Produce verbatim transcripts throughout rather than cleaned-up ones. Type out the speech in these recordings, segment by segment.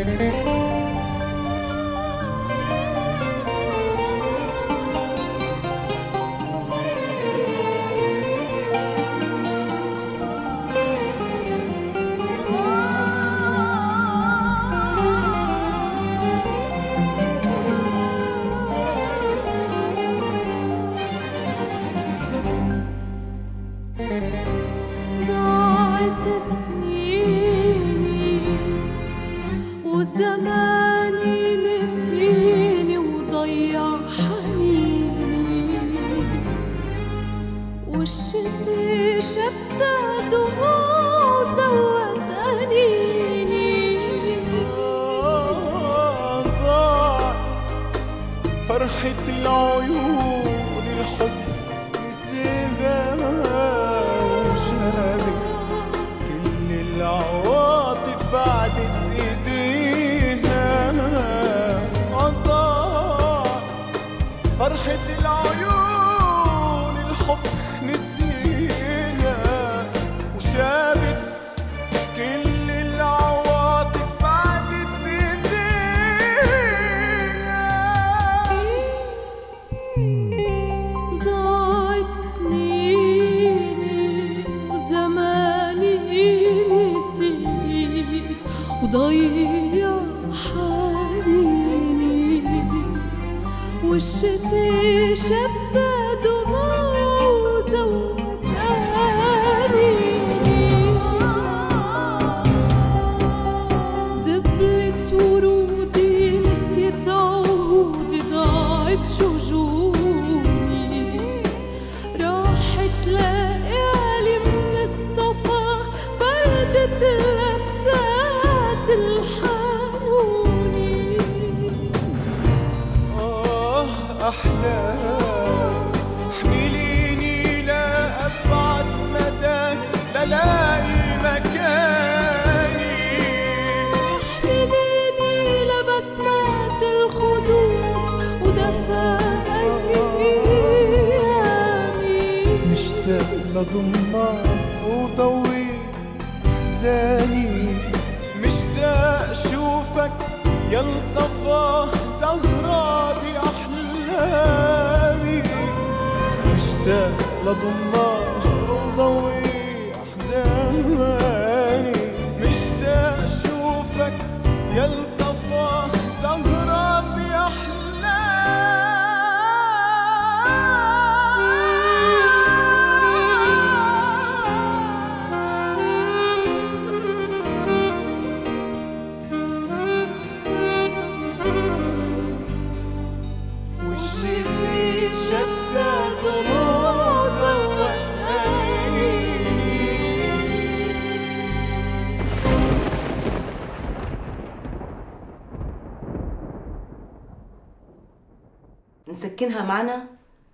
نسكنها معنا؟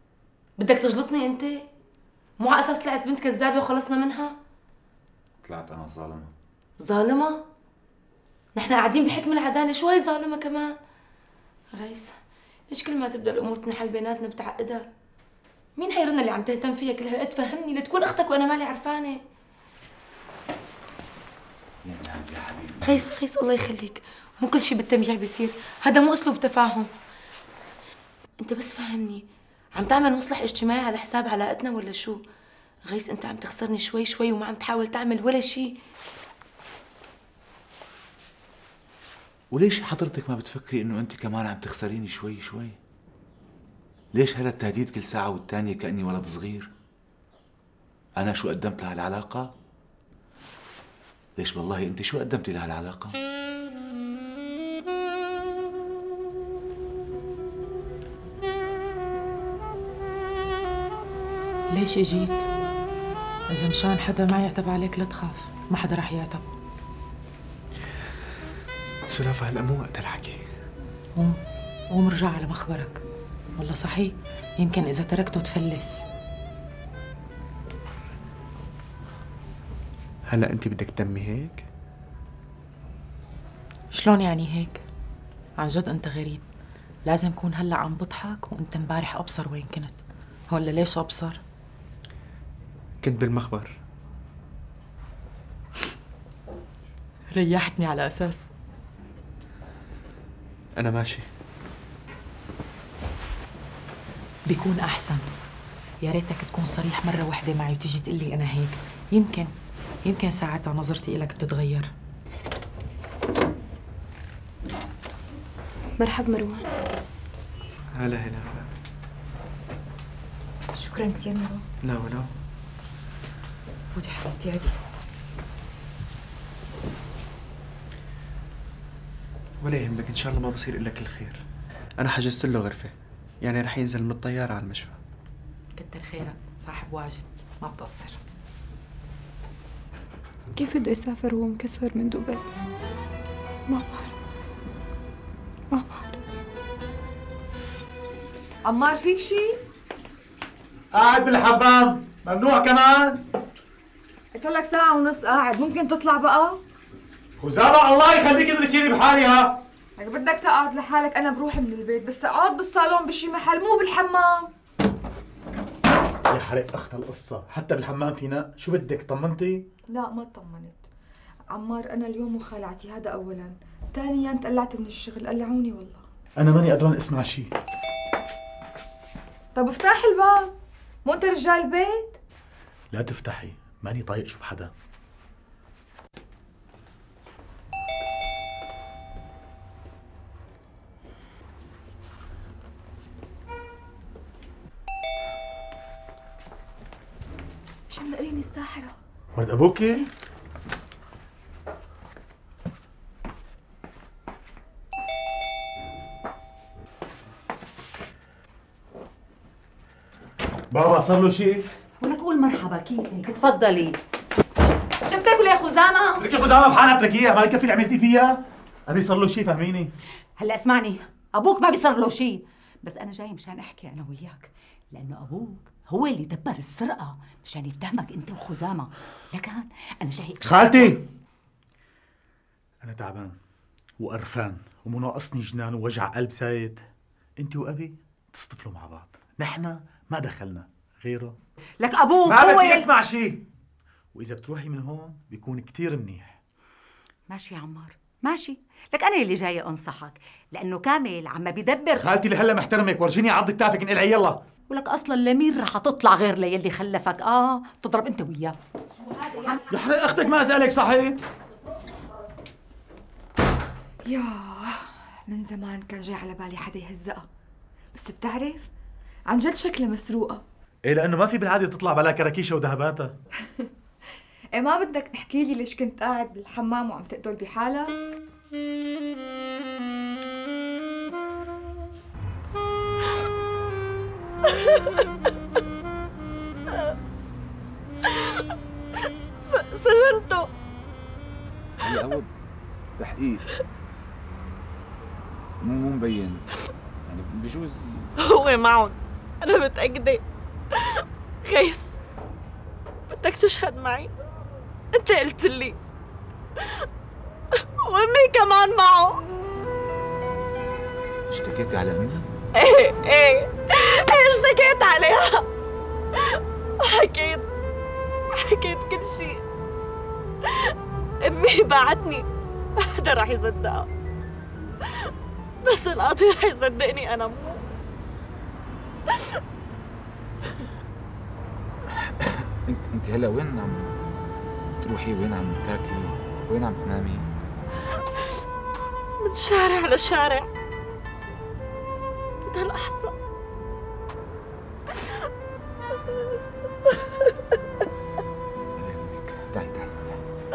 بدك تجلطني انت؟ مو على اساس طلعت بنت كذابه وخلصنا منها؟ طلعت انا ظالمه. ظالمه؟ نحن قاعدين بحكم العداله، شو هي ظالمه كمان؟ غيث، ليش كل ما تبدا الامور تنحل بيناتنا بتعقدها؟ مين هي رنا اللي عم تهتم فيها كل هالقد؟ فهمني، لتكون اختك وانا مالي عرفانه. نعم يا حبيبي. غيث غيث الله يخليك، مو كل شيء بالتمييع بيصير، هذا مو اسلوب تفاهم. انت بس فهمني، عم تعمل مصلح اجتماعي على حساب علاقتنا ولا شو؟ غيث انت عم تخسرني شوي شوي وما عم تحاول تعمل ولا شيء. وليش حضرتك ما بتفكري انه انت كمان عم تخسريني شوي شوي؟ ليش هذا التهديد كل ساعة والتانية كأني ولد صغير؟ أنا شو قدمت لهالعلاقة؟ ليش والله أنت شو قدمتي لهالعلاقة؟ ليش اجيت؟ إذا مشان حدا ما يعتب عليك لا تخاف، ما حدا رح يعتب. سلافة هلا مو وقت الحكي. قوم قوم ارجع على مخبرك، والله صحيح يمكن إذا تركته تفلس. هلا أنت بدك تتمي هيك؟ شلون يعني هيك؟ عن جد أنت غريب، لازم كون هلا عم بضحك وأنت امبارح أبصر وين كنت، ولا ليش أبصر؟ كنت بالمخبر. ريحتني على أساس أنا ماشي. بيكون أحسن. يا ريتك تكون صريح مرة واحدة معي وتيجي تقول لي أنا هيك. يمكن يمكن ساعتها نظرتي إلك بتتغير. مرحب مروان. هلا هلا. شكرا كثير مروان. لا ولا. فوتي حبيبتي عادي. ولا يهمك، إن شاء الله ما بصير إلا كل خير. أنا حجزت له غرفة، يعني رح ينزل من الطيارة على المشفى. كتر خيرك، صاحب واجب، ما بتقصر. كيف بده يسافر وهو مكسور من دبي؟ ما بعرف ما بعرف. عمار فيك شي؟ قاعد بالحمام، ممنوع كمان؟ صار لك ساعة ونص قاعد، ممكن تطلع بقى؟ خزامة الله يخليكي تتركيني بحالي ها؟ لك بدك تقعد لحالك، أنا بروح من البيت، بس اقعد بالصالون بشي محل مو بالحمام. يا حرق أخت القصة، حتى بالحمام فينا، شو بدك طمنتي؟ لا ما اطمنت. عمار أنا اليوم وخالعتي، هذا أولاً. ثانياً طلعت من الشغل، قلعوني والله. أنا ماني قدران أسمع شي. طب افتح الباب، مو أنت رجال البيت؟ لا تفتحي، ماني طايق شوف حدا. مش عم نقريني الساحرة. ولد أبوكي؟ بابا صار له شيء؟ ولك قول مرحبا، كيفك؟ تفضلي. شفتك ولا يا خزامة؟ اتركي خزامة بحالها، اتركيها، ما يكفي اللي عملتي فيها؟ أبي صار له شيء فهميني؟ هلا اسمعني، أبوك ما بيصير له شيء، بس أنا جاي مشان أحكي أنا وياك، لأنه أبوك هو اللي دبر السرقة مشان يتهمك أنت وخزامة، لكن أنا جاي. خالتي! أنا تعبان وقرفان ومو ناقصني جنان ووجع قلب سايد. أنت وأبي تصطفلوا مع بعض، نحن ما دخلنا غيره. لك أبوك ما هو بدي اللي... اسمع شيء، وإذا بتروحي من هون بيكون كتير منيح. ماشي يا عمار، ماشي، لك أنا اللي جاية أنصحك، لأنه كامل عم بيدبر. خالتي لهلا محترمك، ورجيني عض كتافك انقلعي يلا. ولك أصلا لمين رح تطلع غير ليلي خلفك؟ آه تضرب أنت وياه. يا حرق أختك ما أسألك صحيح؟ ياه، من زمان كان جاي على بالي حدا يهزقها، بس بتعرف عن جد شكلها مسروقة. إيه لأنه ما في بالعادة تطلع بلا كراكيشة وذهباتها. إيه ما بدك تحكي لي ليش كنت قاعد بالحمام وعم تقتل بحالك؟ سجنته. هلا هو تحقيق مو مو مبين، يعني بجوز هو معهم، أنا متأكدة. خيس بدك تشهد معي، أنت قلت لي، وأمي كمان معه. اشتكيتي على امي؟ ايه ايه ايه اشتكيت عليها وحكيت حكيت كل شيء. امي باعتني، ما حدا رح يصدقها، بس القاضي رح يصدقني انا مو. انت انت هلا وين عم تروحي؟ وين عم تاكلي؟ وين عم تنامي؟ من شارع لشارع للأحسن. تعي تعي تعي.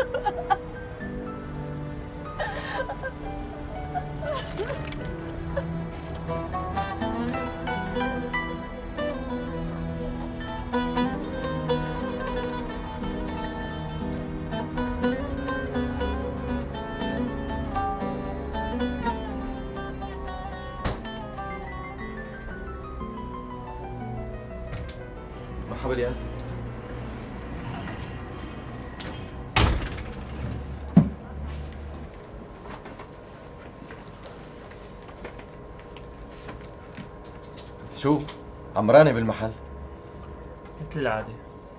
مرحبا الياس. شو؟ عمراني بالمحل؟ مثل العادة.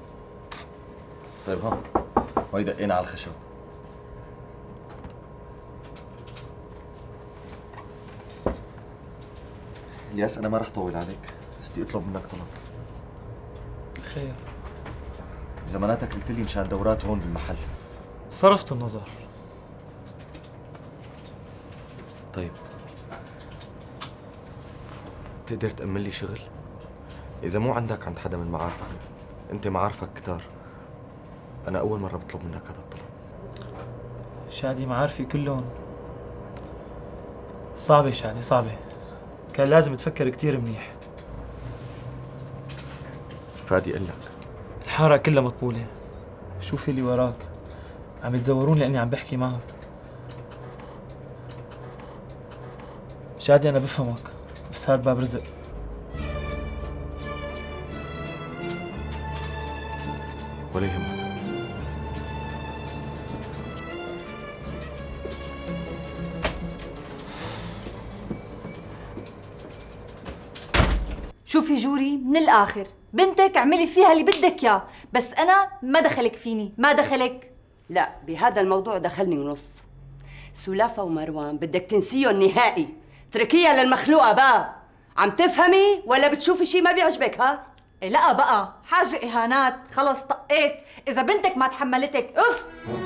طيب ها، وهي دقينا على الخشب. الياس انا ما رح طول عليك، بس بدي اطلب منك طلب. خير؟ زماناتك قلت لي مشان دورات هون بالمحل. صرفت النظر. طيب تقدر تأمن لي شغل؟ إذا مو عندك عند حدا من معارفك، أنت معارفك كتار، أنا أول مرة بطلب منك هذا الطلب. شادي معارفي كلهم. صعبة شادي صعبة، كان لازم تفكر كتير منيح. فادي قل لك الحارة كلها مطبولة، شوفي اللي وراك عم يتزورون لأني عم بحكي معك. شادي أنا بفهمك، بس هاد باب رزق. ولا يهمك. شوفي جوري، من الآخر بنتك اعملي فيها اللي بدك اياه، بس أنا ما دخلك فيني، ما دخلك. لا، بهذا الموضوع دخلني ونص. سلافة ومروان بدك تنسيهم نهائي، تركيها للمخلوقة بقى. عم تفهمي ولا بتشوفي شي ما بيعجبك؟ ها؟ إيه لا بقى، حاجة إهانات، خلص طقيت. إذا بنتك ما تحملتك أف.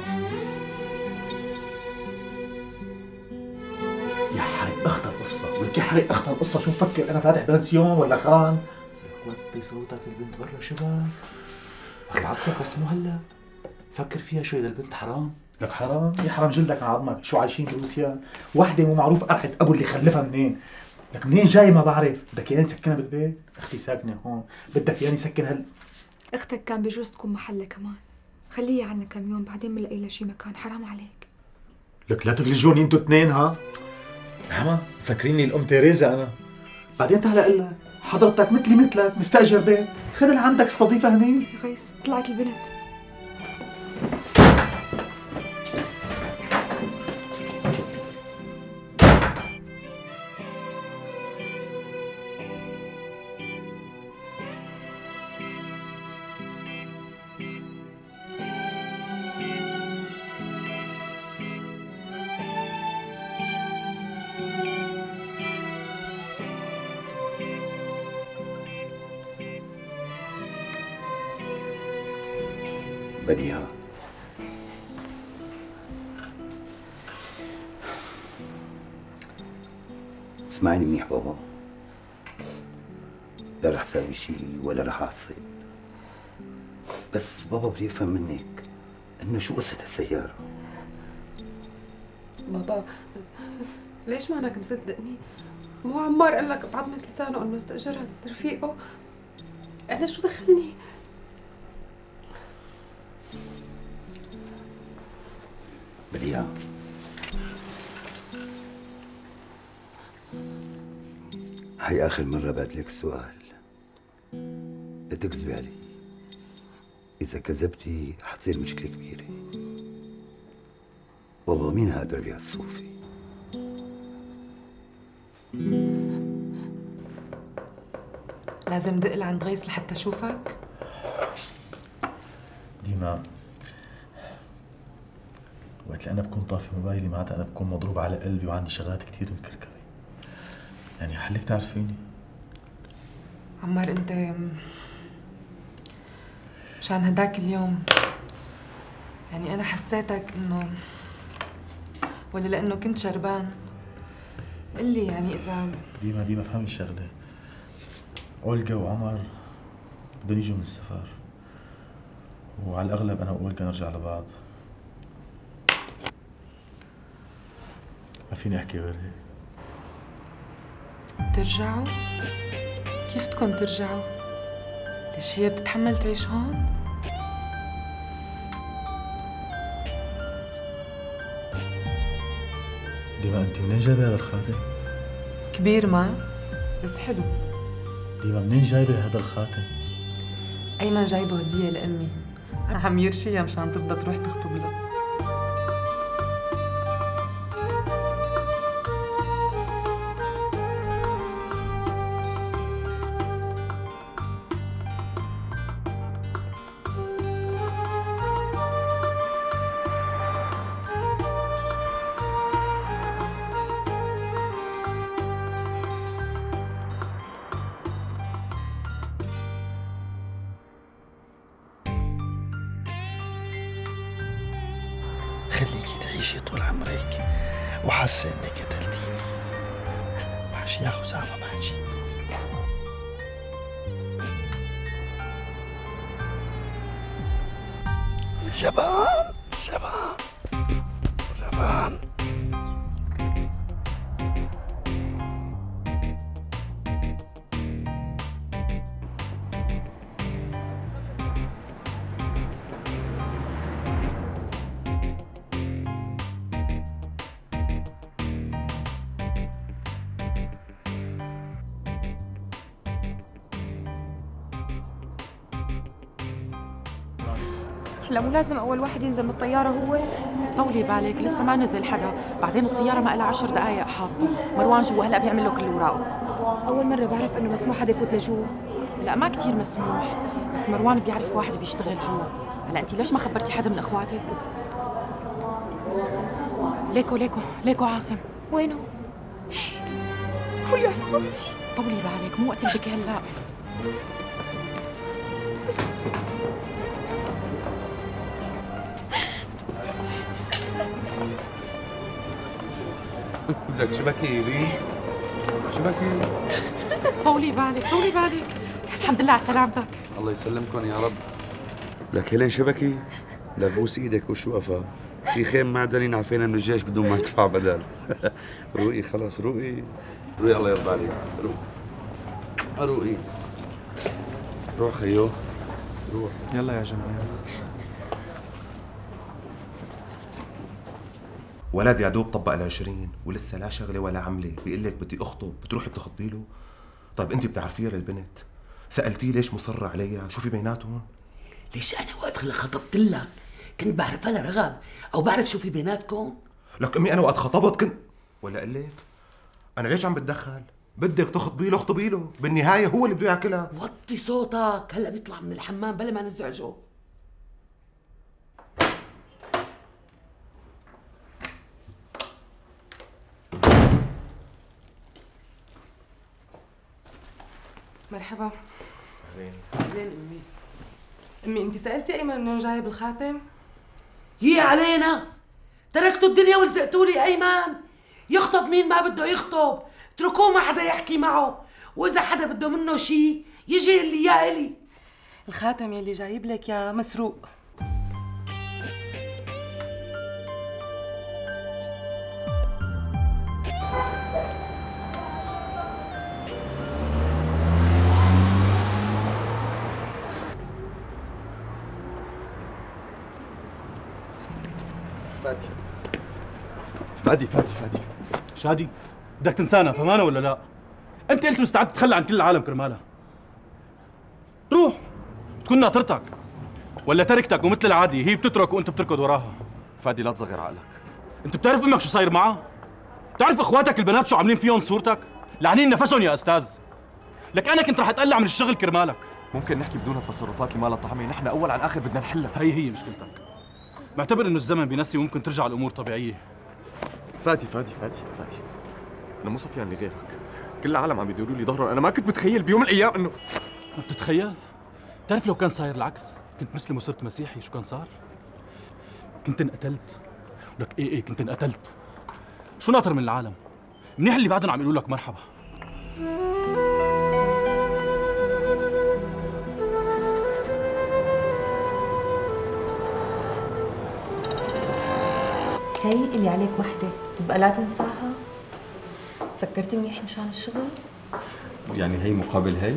يا حرق اخت القصة، ولك يا حرق اخت القصة، شو فكر أنا فاتح بنسيون ولا خان؟ لك وطي صوتك، البنت برا شباب. أخي عصب بس مو هلا. فكر فيها شوي، للبنت حرام. لك حرام؟ يا حرام جلدك على عظمك، شو عايشين بروسيا؟ وحدة مو معروف قرحة أبو اللي خلفها منين؟ لك منين جاي ما بعرف، بدك ياني سكنها بالبيت؟ أختي ساكنة هون، بدك ياني سكن هال اختك كان بجوز تكون محلة كمان، خليها عنا كم يوم بعدين بنلاقي لها شي مكان، حرام عليك. لك لا تفلجوني انتوا اثنين ها؟ عما مفكريني الأم تيريزا أنا. بعدين تعال أقول لك، حضرتك مثلي مثلك مستأجر بيت، خذ لعندك استضيفها هني. غيث طلعت البنت. بديهة، اسمعيني منيح بابا، لا رح ساوي شي ولا رح اعصب، بس بابا بدي افهم منك انه شو قصة السيارة؟ بابا ليش ما انك مصدقني؟ مو عمار قال لك بعضمة لسانه انه استأجرها رفيقه؟ انا شو دخلني؟ بديهة، هي آخر مرة بادلك السؤال، لا تكذبي علي، إذا كذبتي حتصير مشكلة كبيرة. بابا مين هذا ربيع الصوفي؟ لازم دق لعند غيث لحتى اشوفك؟ ديما وقت اللي انا بكون طافي موبايلي معناتها انا بكون مضروب على قلبي وعندي شغلات كثير مكركبه. يعني حلك تعرفيني. عمار انت مشان هداك اليوم يعني انا حسيتك انه، ولا لانه كنت شربان؟ قل لي يعني اذا ديما ديما فهمي الشغله، اولجا وعمر بدهم يجوا من السفر، وعلى الاغلب انا واولجا نرجع لبعض. ما فيني احكي غير هيك. ترجعوا؟ كيف تكون ترجعوا؟ ليش هي بتتحمل تعيش هون؟ ديما انت منين جايبه هذا الخاتم؟ كبير ما بس حلو. ديما منين جايبه هذا الخاتم؟ ايمن جايبه هديه لامي، عم يرشيها مشان ترضى تروح تخطب له. يخليكي تعيشي طول عمرك وحاسة انك قتلتيني. ماشي يا خزامة ماشي. جبان جبان جبان. لا مو لازم أول واحد ينزل من الطيارة هو؟ طولي بالك لسه ما نزل حدا، بعدين الطيارة ما لها عشر دقايق حاطة، مروان جوا هلا بيعمل له كل اوراقه. أول مرة بعرف إنه مسموح حدا يفوت لجوا. لا ما كثير مسموح، بس مروان بيعرف واحد بيشتغل جوا. هلا أنت ليش ما خبرتي حدا من إخواتك؟ ليكو ليكو ليكو عاصم. وينه؟ قول يا حبيبتي. طولي بالك مو وقت البكي هلا. بدك شبكي لي؟ شبكي. طولي بالك طولي بالك. الحمد لله على سلامتك. الله يسلمكم يا رب. لك هلين شبكي؟ لك بوس ايدك وشو قفا؟ شي خيم معدني نعفينا من الجيش بدون ما ندفع بدل. روقي خلص روقي. روقي الله يرضى عليك. روق. روقي. روح خيو. روح. يلا يا جماعة يلا. ولد يا دوب طبق العشرين ولسه لا شغله ولا عمله، بيقول لك بدي اخطب، بتروحي بتخطبي له؟ طيب انت بتعرفيها للبنت؟ سالتيه ليش مصره عليها؟ شو في بيناتهم؟ ليش انا وقت اللي خطبت لك كنت بعرفها لرغب او بعرف شو في بيناتكم؟ لك امي انا وقت خطبت كنت ولا اقول لك انا ليش عم بتدخل؟ بدك تخطبي له اخطبي له، بالنهايه هو اللي بده ياكلها. وطي صوتك، هلا بيطلع من الحمام بلا ما نزعجه. مرحبا. اهلين. اهلين امي. امي انت سالتي ايمن منين جايب الخاتم؟ يي علينا، تركتوا الدنيا ولزقتوا لي ايمن يخطب مين ما بده يخطب، اتركوه ما حدا يحكي معه، واذا حدا بده منه شيء يجي يقول لي اياه الي. الخاتم يلي جايب لك يا مسروق. فادي فادي فادي فادي شادي بدك تنسانا فهمانة ولا لا؟ انت قلت مستعد تتخلى عن كل العالم كرمالها. روح تكون ناطرتك ولا تركتك ومثل العادي هي بتترك وانت بتركض وراها. فادي لا تصغر عقلك. انت بتعرف امك شو صاير معها؟ بتعرف اخواتك البنات شو عاملين فيهم صورتك؟ لعنين نفسهم يا استاذ. لك انا كنت رح اتقلع من الشغل كرمالك. ممكن نحكي بدون التصرفات اللي ما لها طعمه، نحن اول عن اخر بدنا نحلها. هي هي مشكلتك. بعتبر انه الزمن بينسي وممكن ترجع الامور طبيعيه. فادي فادي فادي فادي انا مو صفيان لغيرك، كل العالم عم يدوروا لي ظهرهم، انا ما كنت بتخيل بيوم من الايام انه ما بتتخيل؟ بتعرف لو كان صاير العكس، كنت مسلم وصرت مسيحي شو كان صار؟ كنت انقتلت. ولك ايه ايه كنت انقتلت. شو ناطر من العالم؟ منيح اللي بعدهم عم يقولوا لك مرحبا. هي اللي عليك وحدة، تبقى لا تنساها. فكرتي منيح مشان الشغل؟ يعني هي مقابل هي؟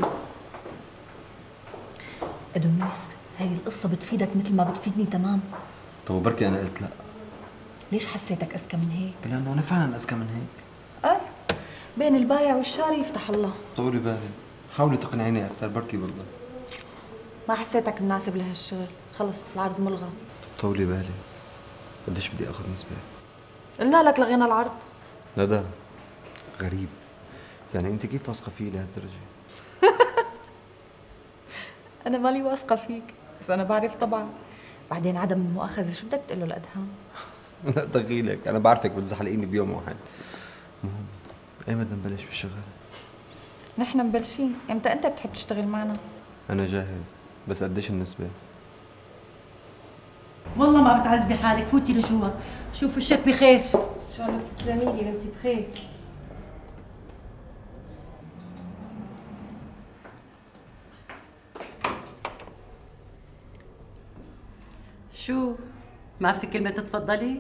أدونيس هي القصة بتفيدك مثل ما بتفيدني تمام. طب وبركي أنا قلت لا. ليش حسيتك أذكى من هيك؟ لأنه أنا فعلا أذكى من هيك. أي بين البايع والشاري يفتح الله. طولي بالي، حاولي تقنعيني أكثر بركي برضه. ما حسيتك مناسب لهالشغل، خلص العرض ملغى. طولي بالي، قديش بدي آخذ نسبة؟ قلنا لك لغينا العرض. ندى غريب، يعني أنت كيف واثقة فيي لهالدرجة؟ أنا مالي واثقة فيك، بس أنا بعرف طبعا. بعدين عدم المؤاخذة شو بدك تقول له لأدهم؟ لا دخيلك، أنا بعرفك بتزحلقيني بيوم واحد. المهم أيمتى بدنا نبلش بالشغل؟ نحن مبلشين، إمتى أنت بتحب تشتغل معنا؟ أنا جاهز، بس قديش النسبة؟ والله ما بتعذبي حالك، فوتي لجوا، شوف وشك بخير. ان شاء الله تسلمي لي وانت بخير. شو؟ ما في كلمة تتفضلي؟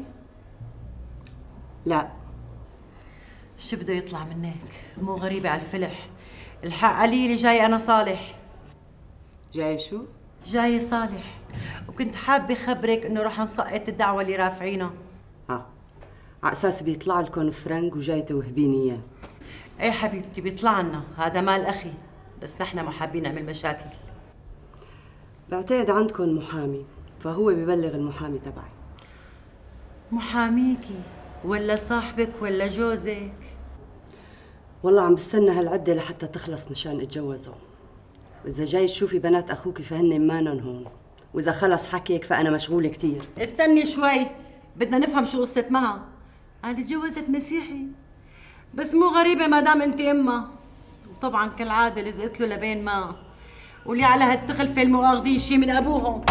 لا. شو بده يطلع منك؟ مو غريبة على الفلح. الحق علي لي جاي أنا صالح. جاي شو؟ جاي صالح، وكنت حابة خبرك إنه رح نسقط الدعوة اللي رافعينها. ها، على أساس بيطلع لكم فرنك وجاي توهبيني إياه. إيه حبيبتي بيطلع لنا، هذا مال أخي، بس نحن ما حابين نعمل مشاكل. بعتقد عندكم محامي، فهو ببلغ المحامي تبعي. محاميكي ولا صاحبك ولا جوزك؟ والله عم بستنى هالعدة لحتى تخلص مشان اتجوزه. وإذا جاي تشوفي بنات أخوك فهن مانن هون، وإذا خلص حكيك فأنا مشغولة كتير. استني شوي، بدنا نفهم شو قصة مها. قال تجوزت مسيحي، بس مو غريبة ما دام أنت أمها. وطبعا كالعادة لزقت له لبين ما، واللي على هالتخلفة المواخذين شي من أبوهم.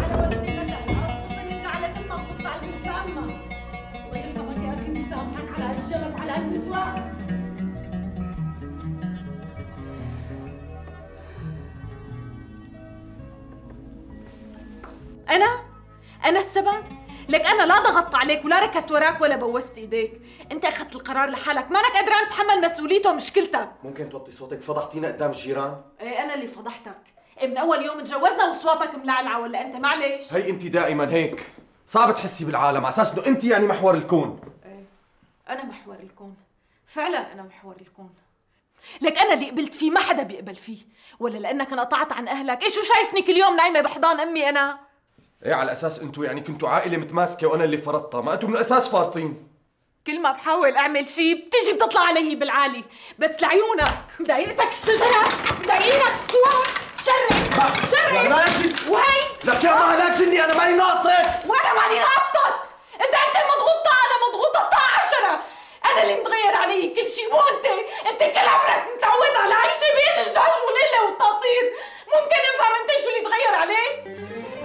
أنا؟ أنا السبب؟ لك أنا لا ضغطت عليك ولا ركضت وراك ولا بوست إيديك، أنت أخذت القرار لحالك، مانك قدران تتحمل مسؤوليته ومشكلتك. ممكن توطي صوتك؟ فضحتينا قدام الجيران؟ إيه أنا اللي فضحتك، إيه من أول يوم تجوزنا وصوتك ملعلعة ولا أنت معلش؟ هي أنت دائما هيك، صعب تحسي بالعالم على أساس إنه أنت يعني محور الكون. إيه أنا محور الكون، فعلا أنا محور الكون. لك أنا اللي قبلت فيه ما حدا بيقبل فيه، ولا لأنك انقطعت عن أهلك؟ إيه شو شايفني كل يوم نايمة بحضان أمي أنا؟ ايه على اساس انتوا يعني كنتوا عائله متماسكه وانا اللي فرطتها، ما انتوا من الاساس فارطين. كل ما بحاول اعمل شيء بتيجي بتطلع علي بالعالي، بس لعيونك مضايقتك الشجره، مضايقينك الصور، شرك شرك وهي لك يا ما هلاك جني، انا ماني ناقصك. وانا ماني ناقصتك، اذا انت مضغوطه انا مضغوطه طاعه عشرة، انا اللي متغير علي كل شيء مو انت، انت كل عمرك متعود على عيشه بين الجاج والقله والتقطير، ممكن افهم انت شو اللي تغير عليك؟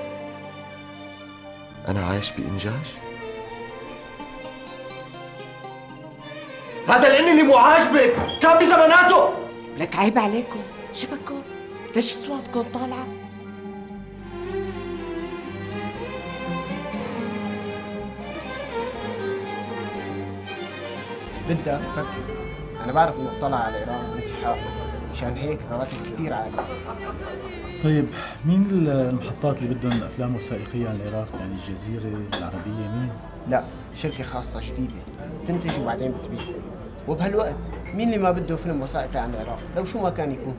أنا عايش بإنجاج؟ هذا لأني اللي مو عاجبك، كان بزماناته. لك عيب عليكم، شبككم؟ ليش أصواتكم طالعة؟ بدك فكر، أنا بعرف إنه اطلع على إيران انتحار، مشان هيك رواتب كثير عالية. طيب مين المحطات اللي بدهم افلام وثائقيه عن العراق؟ يعني الجزيره، العربيه، مين؟ لا، شركه خاصه جديده تنتج وبعدين بتبيع. وبهالوقت مين اللي ما بده فيلم وثائقي عن العراق لو شو ما كان يكون؟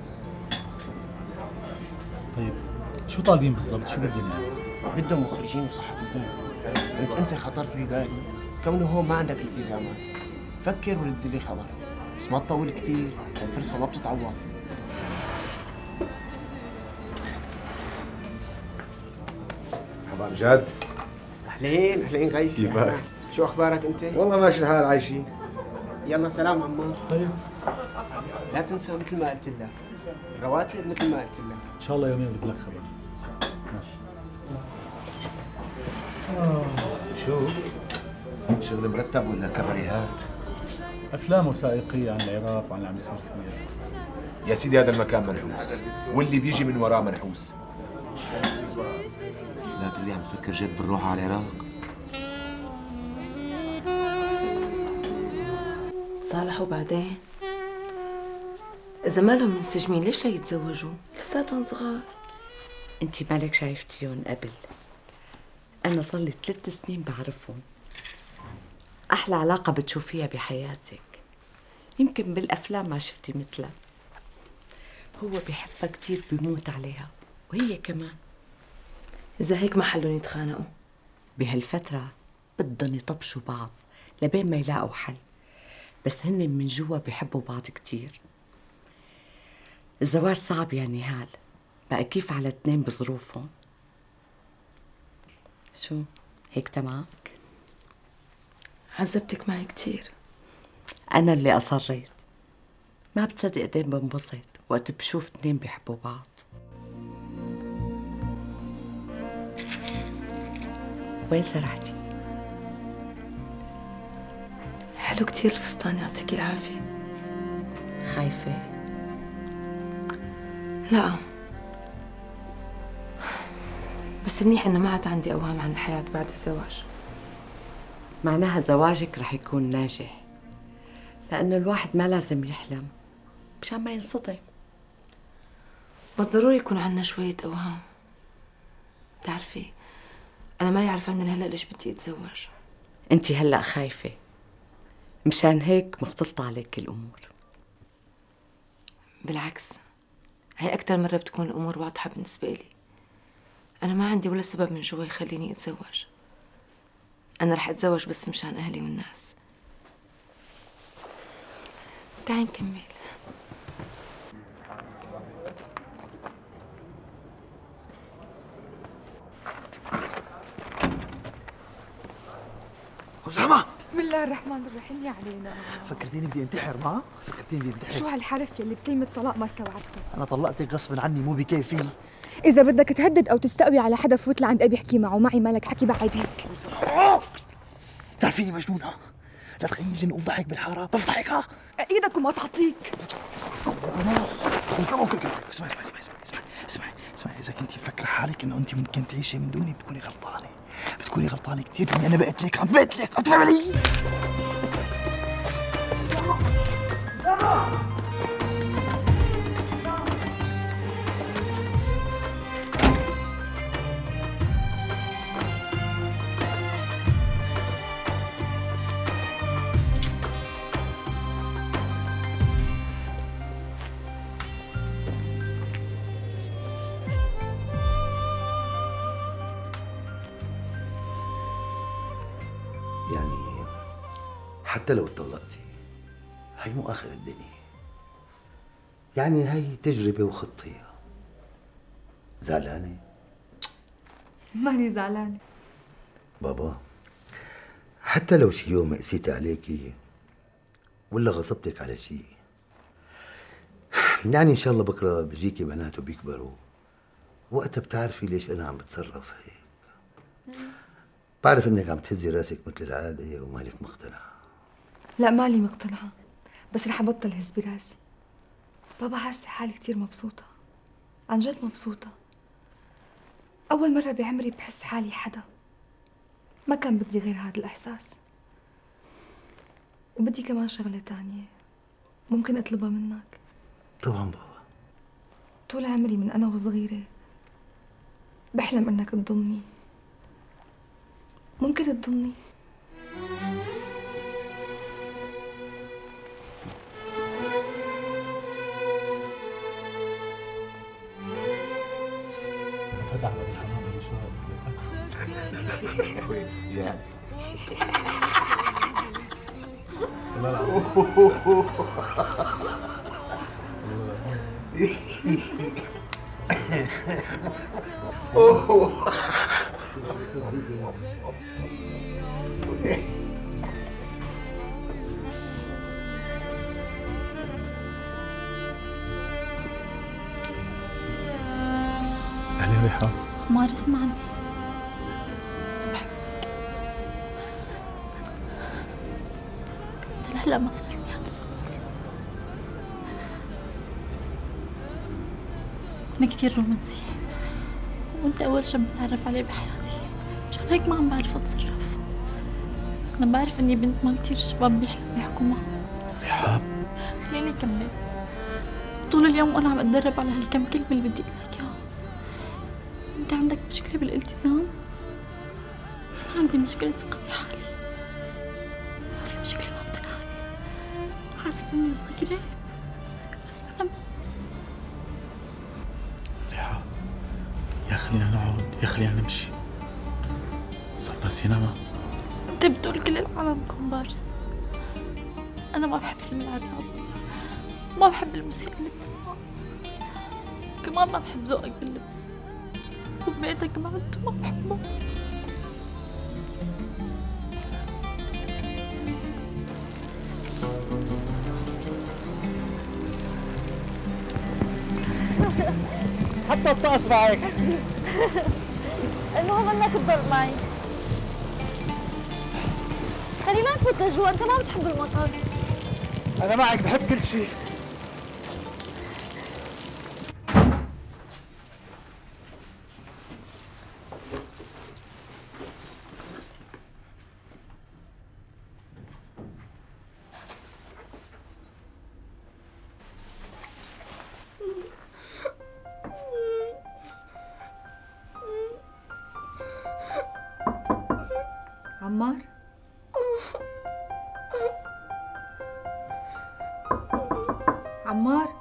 طيب شو طالبين بالضبط؟ شو بدهم يعني؟ بدهم مخرجين وصحفيين. انت انت خطرت ببالي كونه هون ما عندك التزامات، فكر ورد لي خبر، بس ما تطول كثير، الفرصه ما بتتعوض. حباب جاد، اهلين اهلين غيسي. كيفك؟ شو اخبارك انت؟ والله ماشي الحال عايشين. يلا سلام عمار. طيب لا تنسى مثل ما قلت لك، الرواتب مثل ما قلت لك. ان شاء الله يومين بدلك خبر. ماشي. آه. شو؟ شغل مرتب ولا كباريهات؟ افلام وثائقيه عن العراق وعن اللي عم يصير فيها. يا سيدي هذا المكان منحوس، واللي بيجي من وراه منحوس. لا تقولي عم تفكر جد بالروح على العراق؟ صالح وبعدين؟ إذا مالهم منسجمين ليش لا يتزوجوا؟ لساتهم صغار. انت مالك شايفتيهم قبل، أنا صار لي ثلاث سنين بعرفهم. أحلى علاقة بتشوفيها بحياتك، يمكن بالأفلام ما شفتي مثلها. هو بيحبها كثير بيموت عليها، وهي كمان. إذا هيك ما حلون يتخانقوا. بهالفترة بدهم يطبشوا بعض لبين ما يلاقوا حل، بس هن من جوا بيحبوا بعض كثير. الزواج صعب يا نهال، بقى كيف على اثنين بظروفهم؟ شو هيك تمام؟ عذبتك معي كثير. أنا اللي أصريت. ما بتصدق قد ايه بنبسط وقت بشوف اثنين بيحبوا بعض. وين سرحتي؟ حلو كتير الفستان، يعطيكي العافية. خايفة؟ لا، بس منيح إنه ما عاد عندي أوهام عن الحياة بعد الزواج. معناها زواجك رح يكون ناجح، لأنه الواحد ما لازم يحلم مشان ما ينصدم. بس ضروري يكون عنا شوية أوهام. بتعرفي أنا مالي عارفة من هلأ ليش بدي أتزوج. أنت هلأ خايفة، مشان هيك مختلطة عليك الأمور. بالعكس، هي أكتر مرة بتكون الأمور واضحة بالنسبة لي. أنا ما عندي ولا سبب من جوا يخليني أتزوج. أنا رح أتزوج بس مشان أهلي والناس. تعي نكمل. أسامة، بسم الله الرحمن الرحيم. يا علينا، فكرتيني بدي انتحر. ما فكرتيني بدي انتحر. شو هالحرف يلي بكلمة طلاق ما استوعبته؟ أنا طلقتك غصب عني، مو بكيفي. إذا بدك تهدد أو تستقوي على حدا فوت لعند أبي احكي معه، معي مالك حكي بعد هيك. بتعرفيني مجنونة، لا تخليني جن أفضحك بالحارة، بفضحك. ها إيدك وما تعطيك. اسمعي اسمعي اسمعي اسمعي اسمعي اسمعي، إذا كنتي مفكرة حالك إنه أنت ممكن تعيشي من دوني بتكوني غلطانة، بتكوني غلطانة كثير، لأني أنا بقتلك، عم بقتلك، عم تفهم علي؟ يعني حتى لو اتطلقتي هي مو آخر الدنيا، يعني هي تجربة وخطية. زعلانة؟ ماني زعلانة بابا، حتى لو شي يوم قسيتي عليكي ولا غصبتك على شي، يعني إن شاء الله بكرة بيجيكي بنات وبيكبروا، وقتها بتعرفي ليش أنا عم بتصرف هيك. بعرف إنك عم تهزي راسك مثل العادة ومالك مقتنعة. لا، مالي مقتنعة، بس رح أبطل هز براسي. بابا، حاسة حالي كتير مبسوطة، عن جد مبسوطة. أول مرة بعمري بحس حالي حدا. ما كان بدي غير هذا الإحساس. وبدي كمان شغلة تانية ممكن أطلبها منك؟ طبعا بابا. طول عمري من أنا وصغيرة بحلم إنك تضمني. ممكن تضمني؟ فتح باب الحمام اللي شو هذا؟ يعني أهلا ريحان. عمار، اسمعني. انت لهلا ما سألتني عن السؤال. أنا كتير رومانسية، وأنت أول شاب بتعرف عليه بحياتي، مشان هيك ما عم بعرف أتصرف. أنا بعرف إني بنت ما كتير شباب بيحلموا يحكوا معها. رحاب، خليني أكمل. طول اليوم وأنا عم أتدرب على هالكم كلمة اللي بدي أقول لك إياها. أنت عندك مشكلة بالالتزام، أنا عندي مشكلة ثقة بحالي. ما في مشكلة ما بتنحل. حاسس إني صغيرة بس أنا ريحان، يا خلينا نقعد، يا خلينا نمشي، صرنا سينما. أنت بتقول كل العالم كومبارس. أنا ما بحب فيلم العراض، ما بحب الموسيقى اللي بتسمع، كمان ما بحب ذوقك باللبس، وبيتك بعد ما بحبه. حتى الطقس معك. المهم انك تضل معي. خلينا نفوت لجوا، انت ما بتحب المطر. انا معك بحب كل شيء. عمار عمار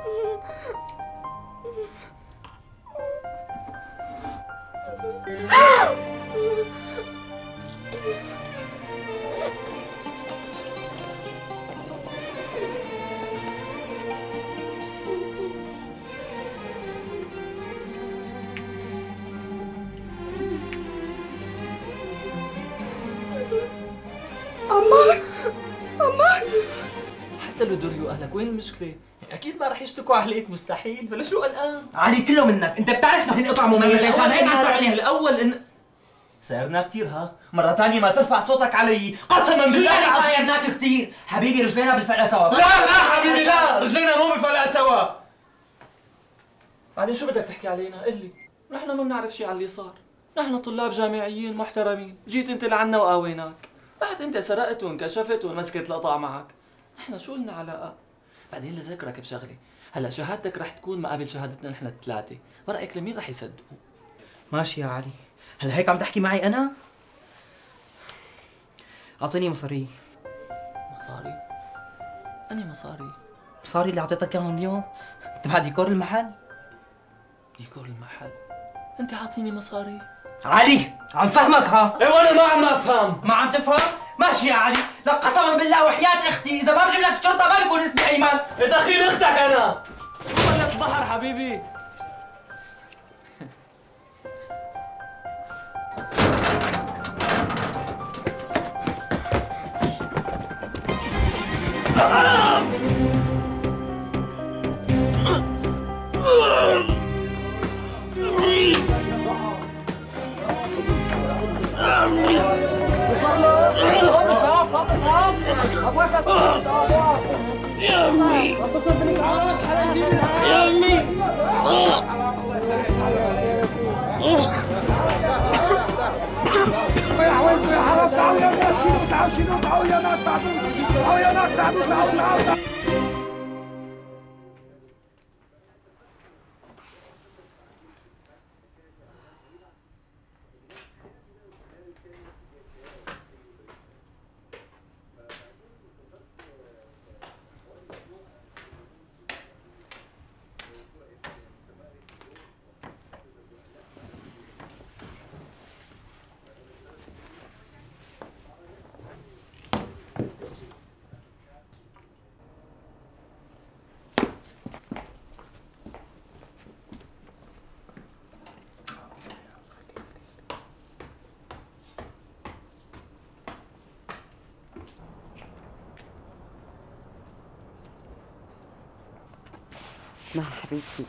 عمار عمار حتى لو دريوا اهلك وين المشكله؟ اكيد ما رح يشتكوا عليك، مستحيل. بلا شو قلقان؟ علي كله منك، انت بتعرف انه هالقطعه مميزه مشان هيك عم تعمل الاول ان سايرناك كثير ها؟ مرة ثانية ما ترفع صوتك علي، قسما بالله. شو يعني سايرناك كثير؟ حبيبي رجلينا بالفلقه سوا. لا لا حبيبي لا، رجلينا مو بالفلقه سوا. بعدين شو بدك تحكي علينا؟ قل لي، نحن ما بنعرف شيء عن اللي صار، نحن طلاب جامعيين محترمين، جيت انت لعنا وقاويناك، بعد انت سرقت وانكشفت وانمسكت القطع معك، نحن شو لنا علاقة؟ بعدين لذكرك بشغلة، هلا شهادتك رح تكون ما قبل شهادتنا نحن الثلاثة، برأيك لمين رح يصدقوا؟ ماشي يا علي، هلا هيك عم تحكي معي انا؟ اعطيني مصاري. مصاري؟ أني مصاري؟ مصاري اللي اعطيتك اياهم اليوم تبع ديكور المحل. ديكور المحل؟ انت عاطيني مصاري؟ علي عم فهمك ها؟ ايه وانا ما عم افهم. ما عم تفهم؟ ماشي يا علي، لك قسما بالله وحياة اختي اذا ما بجيب لك الشرطه ما بيكون اسمي ايمن. دخيل اختك انا. ولك بحر حبيبي. يا امي اتصل بالاسعاف يا امي. يا حوالكم يا حرام، تعالوا يا ناس شيلوا، تعالوا شيلوا، تعالوا يا ناس ساعدونا، تعالوا يا ناس ساعدونا، تعالوا تعالوا. ما حبيبتي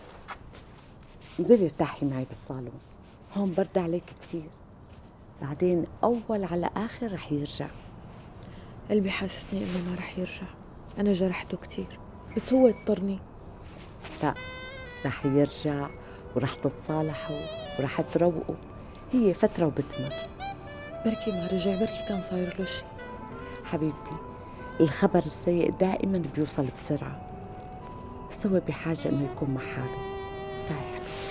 انزلي ارتاحي معي بالصالون، هون برد عليك كثير، بعدين اول على اخر رح يرجع. قلبي حاسسني انه ما رح يرجع، انا جرحته كثير بس هو اضطرني. لا رح يرجع ورح تتصالحوا ورح تروقوا، هي فترة وبتمر. بركي ما رجع، بركي كان صاير له شيء. حبيبتي الخبر السيء دائما بيوصل بسرعة، بس هو بحاجة انه يكون مع حاله. تعي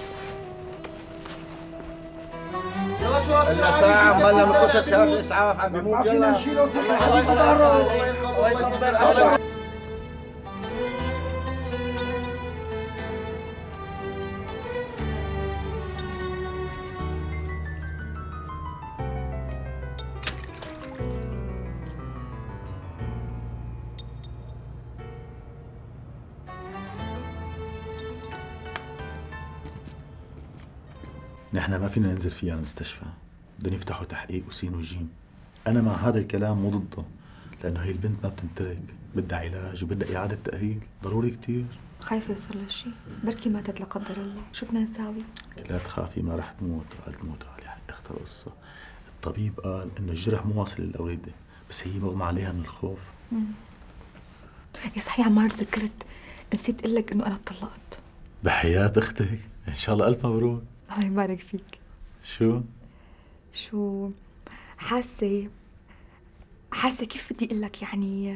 يلا شو هلا ساعة عمالنا بنخش شباب الاسعاف عم بيموت. يلا ما فينا نشيله صحي حبيبي ظهره. الله يصبر. نحن ما فينا ننزل فيها المستشفى، بدهم يفتحوا تحقيق وسين وجيم. أنا مع هذا الكلام مو ضده، لأنه هي البنت ما بتنترك، بدها علاج وبدها إعادة تأهيل، ضروري كتير. خايفة يصير لها شيء، بركي ماتت لا قدر الله، شو بدنا نساوي؟ لا تخافي ما رح تموت، قال تموت علي اخت القصة. الطبيب قال إنه الجرح مو واصل للأوردة، بس هي مغمى عليها من الخوف. مم. يا صحيح عمار تذكرت نسيت اقول لك انه انا اتطلقت. بحياة اختك، ان شاء الله الف مبروك. الله يبارك فيك. شو؟ شو حاسه حاسه كيف بدي اقول لك يعني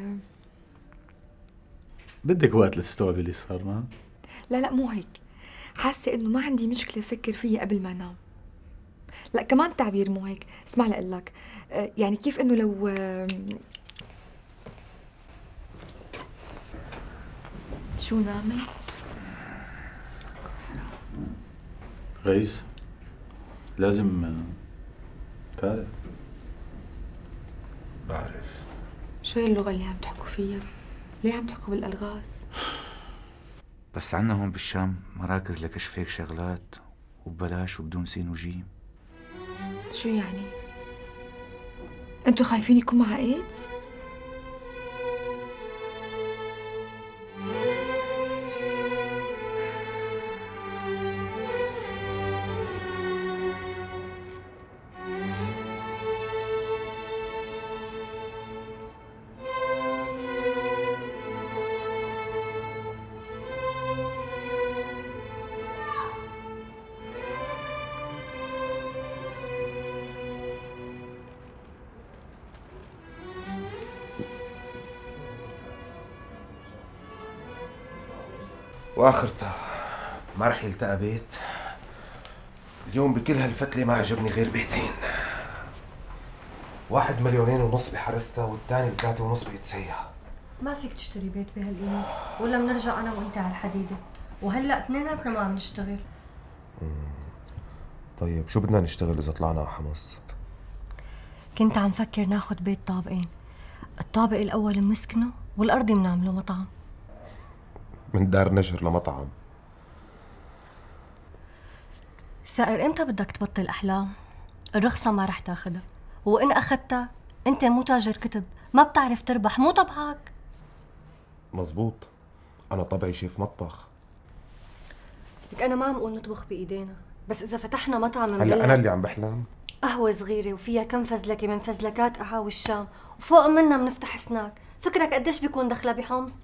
بدك وقت لتستوعبي اللي صار معك؟ لا لا مو هيك، حاسه انه ما عندي مشكله افكر فيها قبل ما انام. لا كمان التعبير مو هيك، اسمع لأقول لك يعني كيف انه لو شو نامت؟ غيث لازم تعرف. بعرف. شو هي اللغة اللي عم تحكوا فيها؟ ليه عم تحكوا بالألغاز؟ بس عنا هون بالشام مراكز لكشف هيك شغلات وببلاش وبدون سين وجيم. شو يعني؟ انتوا خايفين يكون معها ايدز؟ واخرتها ما رح يلتقى بيت اليوم. بكل هالفتلة ما عجبني غير بيتين، واحد مليونين ونص بحرستها والثاني بثلاثة ونص بيتسيح. ما فيك تشتري بيت بهالقيمة ولا بنرجع أنا وأنت على الحديدة، وهلأ اثنيناتنا ما عم نشتغل. طيب شو بدنا نشتغل إذا طلعنا على حمص؟ كنت عم فكر ناخد بيت طابقين، الطابق الأول بنسكنه والأرضي بنعمله مطعم. من دار نجر لمطعم. سائر امتى بدك تبطل أحلام؟ الرخصة ما رح تاخدها، وإن أخدتها أنت مو تاجر كتب، ما بتعرف تربح، مو طبعك. مزبوط، أنا طبعي شيف مطبخ. لك أنا ما عم أقول نطبخ بإيدينا، بس إذا فتحنا مطعم هلا أنا اللي عم بحلم. قهوة صغيرة وفيها كم فزلكة من فزلكات قهاوي الشام، وفوق منها بنفتح سناك، فكرك قديش بيكون دخلها بحمص؟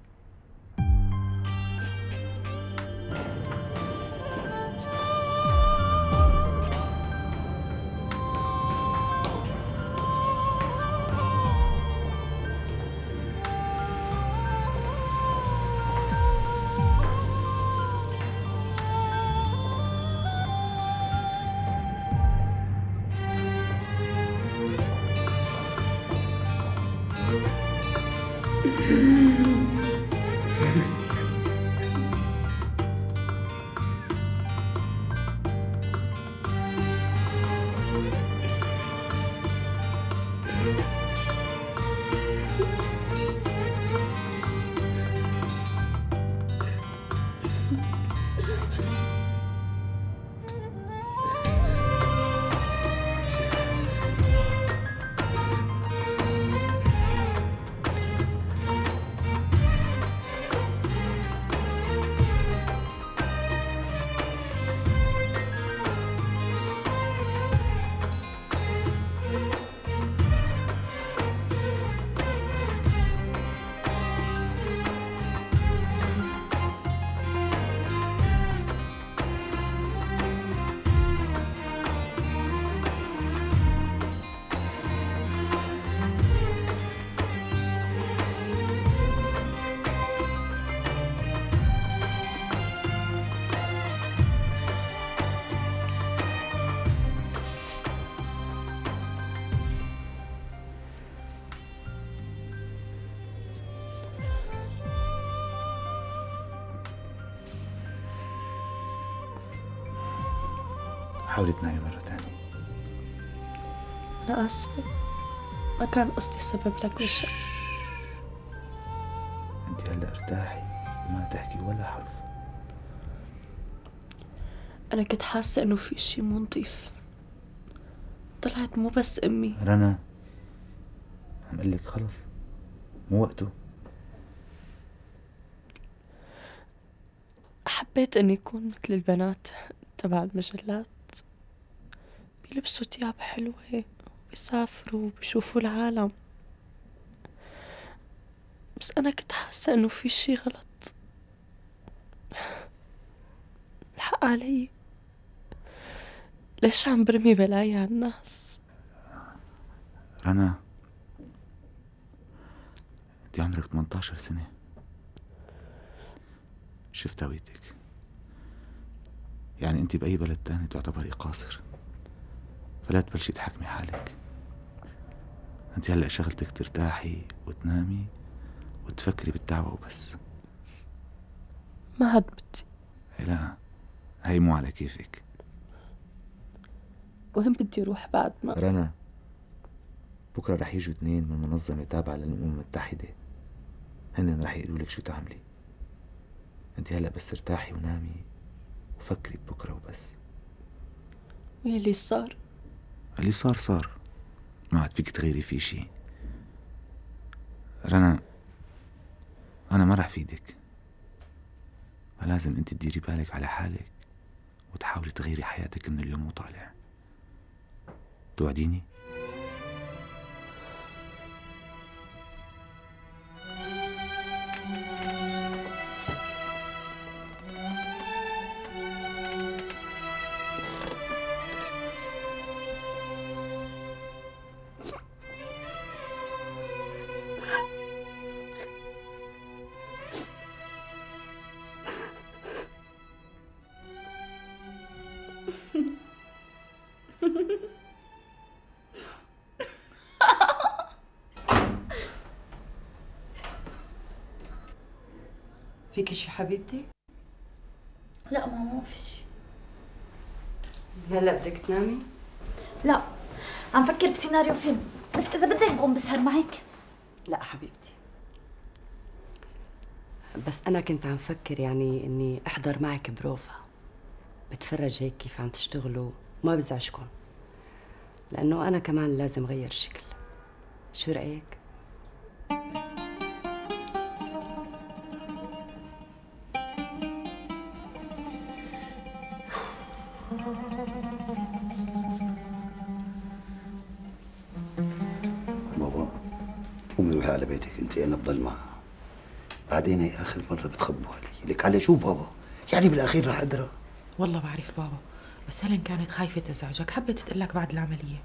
حاولي تنامي مرة تانية. أنا آسفة، ما كان قصدي سبب لك بالشر. انت هلا ارتاحي وما تحكي ولا حرف. أنا كنت حاسة إنه في شي مو نظيف، طلعت مو بس أمي. رنا عم قل لك خلص مو وقته. حبيت إني أكون مثل البنات تبع المجلات، بيلبسوا تياب حلوة، بيسافروا وبيشوفوا العالم. بس أنا كنت حاسة إنه في شي غلط. الحق علي، ليش عم برمي بلاي على الناس؟ رنا، انت عمرك ثمانية عشر سنة، شفت هويتك، يعني انت بأي بلد تاني تعتبري قاصر، فلا تبلشي تحكمي حالك. انت هلأ شغلتك ترتاحي وتنامي وتفكري بالدعوة وبس. ما عاد بدي. لا، هي مو على كيفك. وين بدي اروح بعد ما رنا، بكره رح يجوا اثنين من منظمة تابعة للأمم المتحدة، هن رح يقولوا لك شو تعملي. انت هلأ بس ارتاحي ونامي وفكري ببكره وبس. واللي صار اللي صار صار، ما عاد فيك تغيري فيه شي. رنا، أنا ما رح فيدك، فلازم انت تديري بالك على حالك وتحاولي تغيري حياتك من اليوم وطالع. توعديني؟ فيكي شي حبيبتي؟ لا ماما ما في شي. هلا بدك تنامي؟ لا، عم فكر بسيناريو فيلم، بس إذا بدك بقوم بسهر معك. لا حبيبتي، بس أنا كنت عم فكر يعني إني أحضر معك بروفا، بتفرج هيك كيف عم تشتغلوا وما بزعجكم، لأنه أنا كمان لازم غير شكل. شو رأيك؟ بابا، قومي روحي على بيتك انت، انا بضل معها. بعدين هي اخر مره بتخبوا علي، لك على شو بابا؟ يعني بالاخير رح ادرى. والله بعرف بابا، بس هيلين كانت خايفه تزعجك، حبت تقلك بعد العمليه.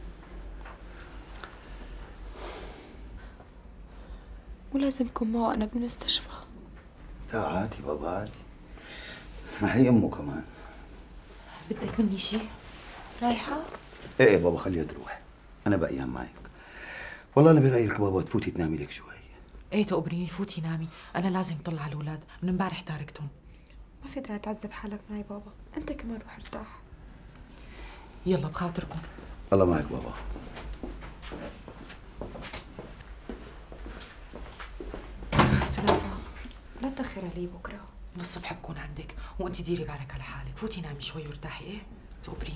ولازم يكون معه أنا بالمستشفى. لا عادي بابا، عادي، ما هي امه كمان. بدك مني شي؟ رايحه؟ ايه ايه بابا، خليها تروح، انا بقيان معك. والله انا برايك بابا تفوتي تنامي لك شوي. ايه تقبريني، فوتي نامي، انا لازم طلع على الاولاد، من امبارح تاركتهم. ما في داعي تعذب حالك معي بابا، انت كمان روح ارتاح. يلا بخاطركم. الله معك بابا. سلافة، لا تأخر علي بكره. من الصبح بكون عندك، وانت ديري بالك على حالك، فوتي نامي شوي وارتاحي. ايه تقبريني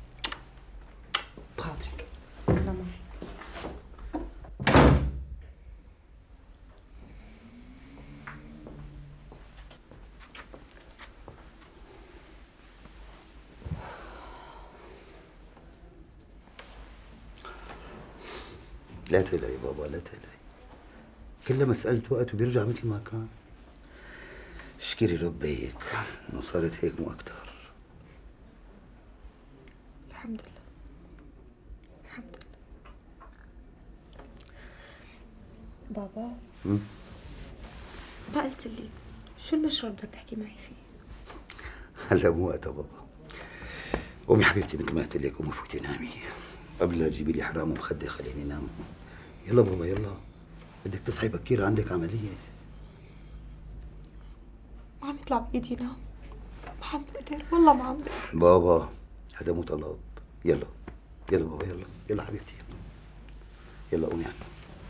بخاطرك. الله معك. لا تقلقي بابا، لا تقلقي، كلها مسألة وقت وبيرجع مثل ما كان. اشكري ربيك انه صارت هيك مو اكثر. الحمد لله، الحمد لله. بابا، م? ما قلت لي شو المشروع بدك تحكي معي فيه؟ هلا مو وقتها بابا. قومي حبيبتي مثل ما قلت لك، قومي فوتي نامي قبل لا تجيبي لي حرام ومخدة خليني نام. يلا بابا يلا، بدك تصحي بكير، عندك عملية. ما عم يطلع بإيدي نام، ما عم بقدر، والله ما عم بقدر. بابا هذا مو طلب. يلا يلا بابا، يلا يلا حبيبتي، يلا يلا قومي عنا.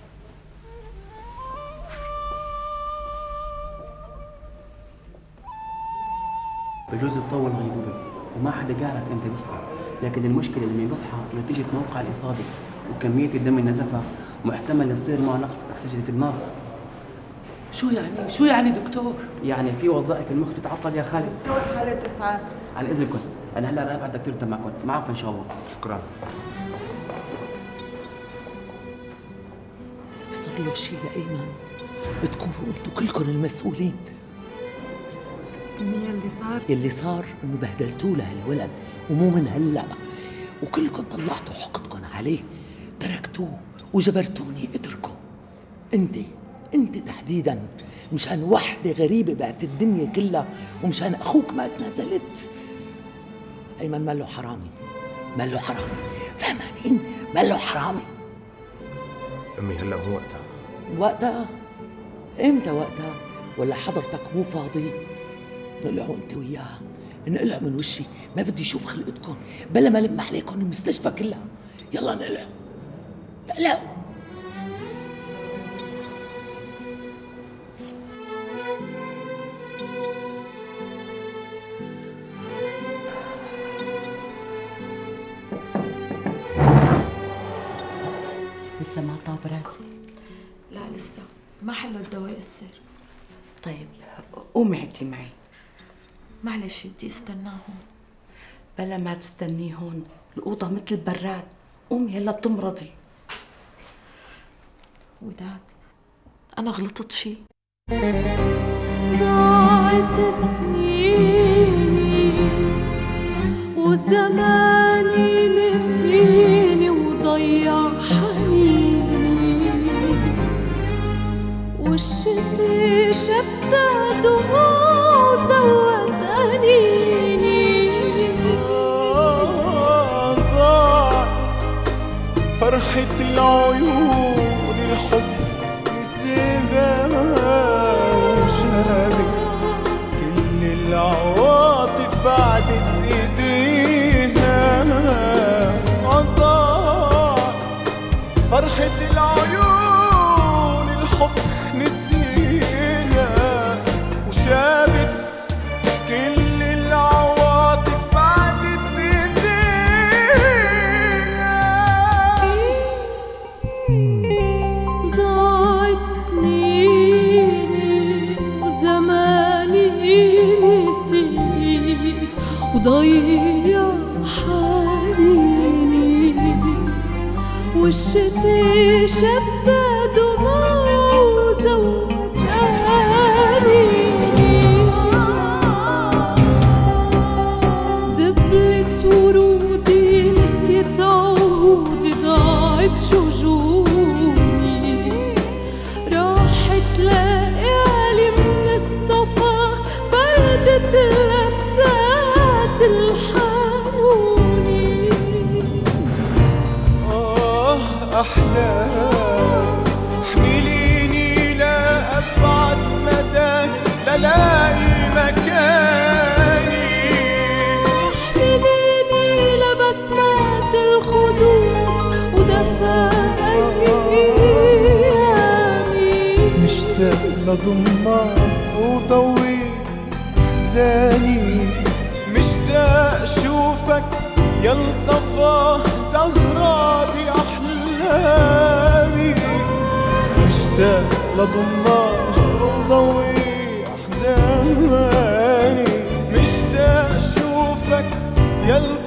بجوز تطول غيبوبة وما حدا يعرف امتى بيصحى، لكن المشكلة لما بيصحى نتيجة موقع الإصابة وكمية الدم النزفة، محتمل يصير معه نقص أكسجين في الدماغ. شو يعني؟ شو يعني دكتور؟ يعني في وظائف المخ تتعطل يا خالد. دكتور حالة إسعاف. عن إذنكم، أنا هلا رايح ابعت دكتور تبعكم، معكم إن شاء الله. شكرا. إذا بصير له شيء لأيمن بتكونوا انتوا كلكم المسؤولين. أمي يلي صار يلي صار انه بهدلتوه لهالولد ومو من هلا، وكلكم طلعتوا حقدكم عليه، تركتوه وجبرتوني اتركه. انت انت تحديدا مشان وحده غريبه بعت الدنيا كلها ومشان اخوك ما تنازلت. ايمن ماله حرامي، ماله حرامي، فهمانين؟ ماله حرامي. امي هلا مو وقتها. وقتها؟ امتى وقتها؟ ولا حضرتك مو فاضي؟ نقلعوا انت وياها، نقلعوا من وشي، ما بدي اشوف خلقتكم بلا ما لم عليكم المستشفى كلها. يلا نقلعوا نقلعوا. لسه ما طاب راسك؟ لا لسه ما حلوا الدواء يأثر. طيب قومي عدي معي. معلش بدي استناه هون. بلا ما تستنيه هون، الأوضة مثل البراد. قومي يلا بتمرضي. وداد أنا غلطت شي؟ ضاعت سنيني وزماني نسيني وضيع حنيني، والشتي شتى دموع زود أنيني. ضاعت فرحة العيون الحب نسيها وشابك كل العواطف بعدت ايديها. ضاعت فرحة العيون الحب نسيها وشابت كل العواطف بعدت ايديها. ضاعت سنيني وزماني نسيني وضيع حنيني، والشتي شتى دموع وزود أنيني. دبلت ورودي نسيت عهودي، ضاعت شجوني، راحت ليالي من الصفا بردت اللفتات الحنوني. آه أحلام احمليني لأبعد مدى للاقي مكاني. احمليني لبسمات الخدود ودفى أيامي. مشتاق لضمك وضوي أحزاني، مشتاق شوفك يا الصفا زهرة بأحلامي. مشتاق لضمك وضوي أحزاني، مشتاق شوفك يا